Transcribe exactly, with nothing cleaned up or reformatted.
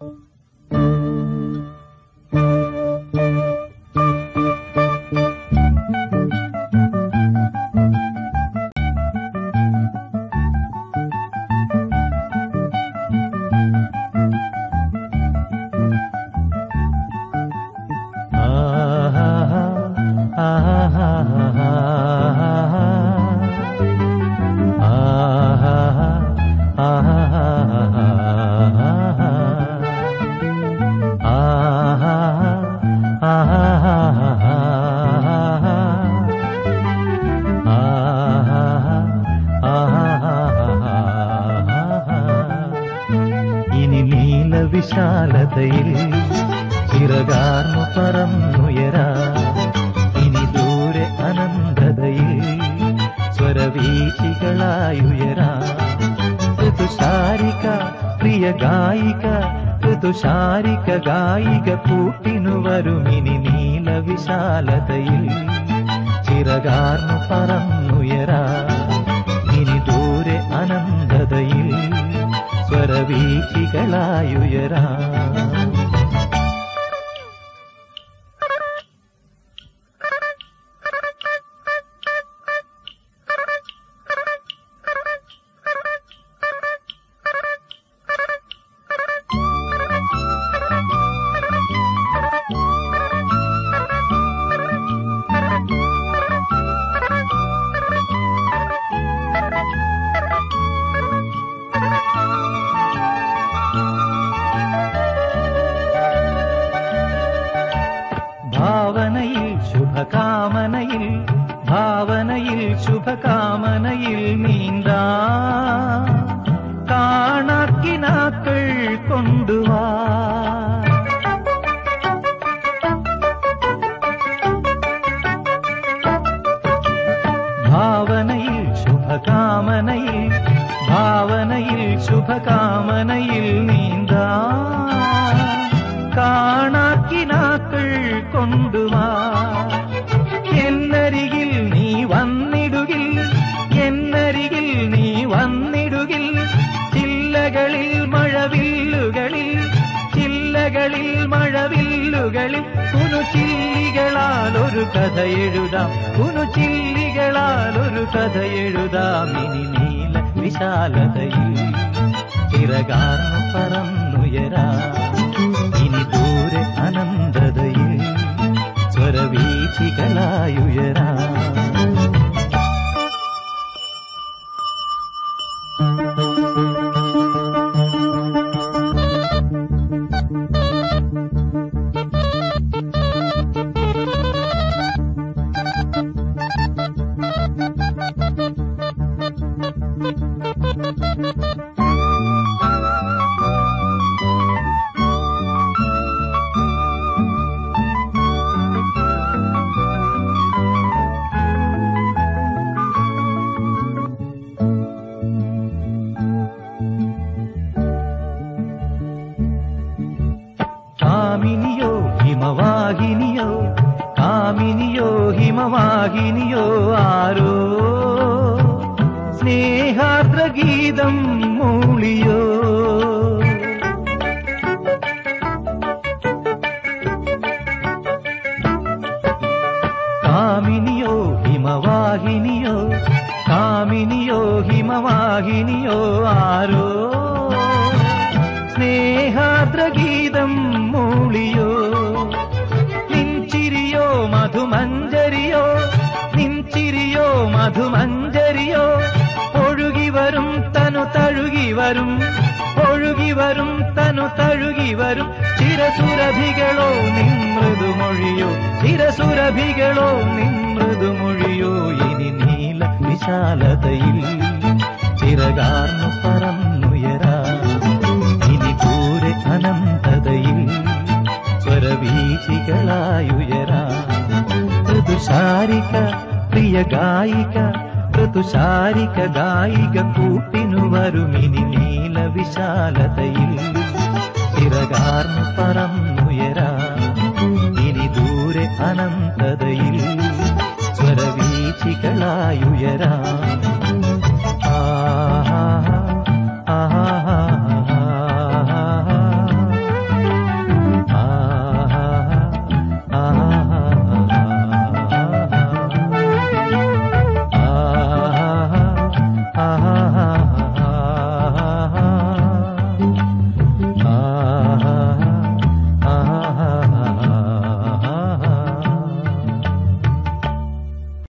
വിശാലതയിൽ ചിറകാർന്നു പറന്നുയരാ ഇനി ദൂരെ അനന്തതയിൽ സ്വരവീചികളായുയരാ ഋതുശാരിക പ്രിയ ഗായിക ഋതുശാരിക ഗായിക കൂട്ടിനു വരുമിനി നീല വിശാലതയിൽ ചിറകാർന്നു പറന്നുയരാ ഇനി ദൂരെ അനന്തതയിൽ സ്വരവീചികളായുയരാ ഭാവനയിൽ ശുഭകാമനയിൽ ഭാവനയിൽ ശുഭകാമനയിൽ നീന്താ കാണാക്കിനാക്കൾ കൊണ്ടുവാ ഭാവനയിൽ ശുഭകാമനയിൽ ഭാവനയിൽ ശുഭകാമനയിൽ നീന്താ കാണാക്കിനാക്കൾ കൊണ്ടുവാ എന്നരികിൽ നീ വന്നിടുകിൽ എന്നരികിൽ നീ വന്നിടുകിൽ ചില്ലകളിൽ മഴവില്ലുകളിൽ ചില്ലകളിൽ മഴവില്ലുകളിൽ കുനുചില്ലികളാൽ ഒരു കഥ എഴുതാം കുനുചില്ലികളാൽ ഒരു കഥ എഴുതാം ഇനി നീല വിശാലതയിൽ ചിറകാർന്നു പറന്നുയരാ ഇനി ദൂരെ അനന്തതയിൽ സ്വരവീചികളായുയരാ കാമിനിയോ ഹിമവാഹിനിയോ കാമിനിയോ ഹിമവാഹിനിയോ ആരോ സ്നേഹാർദ്രഗീതം മൂളിയോ കാമിനിയോ ഹിമവാഹിനിയോ കാമിനിയോ ഹിമവാഹിനിയോ ആരോ സ്നേഹാർദ്രഗീതം മൂളിയോ നിൻചിരിയോ മധുമഞ്ജരിയോ നിൻചിരിയോ മധുമഞ്ജരിയോ ഒഴുകി വരും തനു തഴുകി വരും ഒഴുകി വരും തനു തഴുകി വരും ചിരസുരഭികളോ നിമൃദുമൊഴിയോ ചിരസുരഭികളോ നിമൃദുമൊഴിയോ ഇനി നീല വിശാലതയിൽ ചിറകാർന്നു പറന്നുയരാ ഇനി ദൂരെ അനന്തതയിൽ സ്വരവീചികളായുയരാ ഋതുശാരിക പ്രിയ ഗായിക ഋതുശാരിക ഗായിക കൂട്ടിനു വരുമിനി നീല വിശാലതയിൽ ചിറകാർന്നു പറന്നുയരാ ഇനി ദൂരെ അനന്തതയിൽ സ്വരവീചികളായുയരാ